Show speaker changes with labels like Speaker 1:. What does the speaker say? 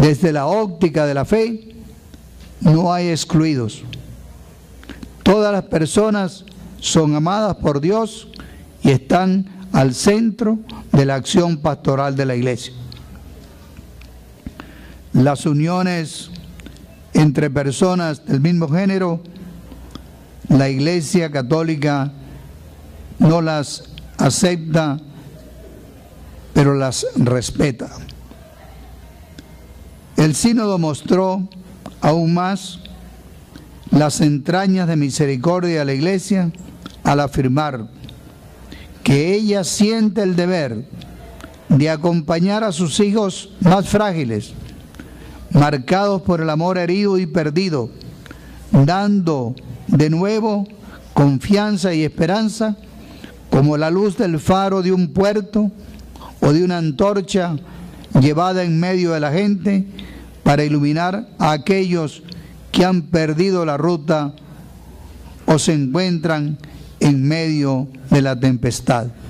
Speaker 1: Desde la óptica de la fe, no hay excluidos. Todas las personas son amadas por Dios y están al centro de la acción pastoral de la Iglesia. Las uniones entre personas del mismo género, la Iglesia Católica no las acepta, pero las respeta. El sínodo mostró aún más las entrañas de misericordia de la Iglesia al afirmar que ella siente el deber de acompañar a sus hijos más frágiles, marcados por el amor herido y perdido, dando de nuevo confianza y esperanza como la luz del faro de un puerto o de una antorcha llevada en medio de la gente para iluminar a aquellos que han perdido la ruta o se encuentran en medio de la tempestad.